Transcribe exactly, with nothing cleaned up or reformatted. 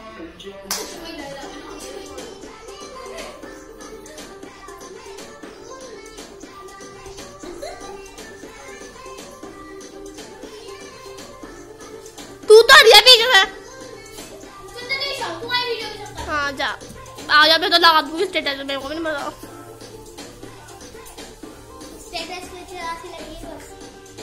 तू तो रिया वीडियो में। हाँ जा आ जा, मैं तो लगा दूंगी स्टेटस में, मेरे को भी नहीं पता। स्टेटस पे चला के लगी बस।